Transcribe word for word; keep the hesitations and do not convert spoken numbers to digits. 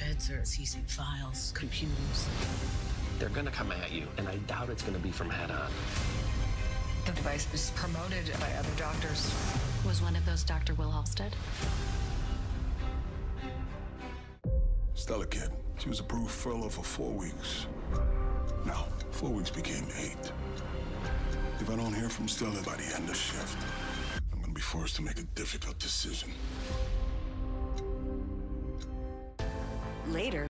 meds or seizing files, computers. They're gonna come at you, and I doubt it's gonna be from head on. The device was promoted by other doctors. Was one of those Doctor Will Halstead? Stella kid. She was approved furlough for four weeks. Now, four weeks became eight. If I don't hear from Stella by the end of shift, I'm gonna be forced to make a difficult decision. Later,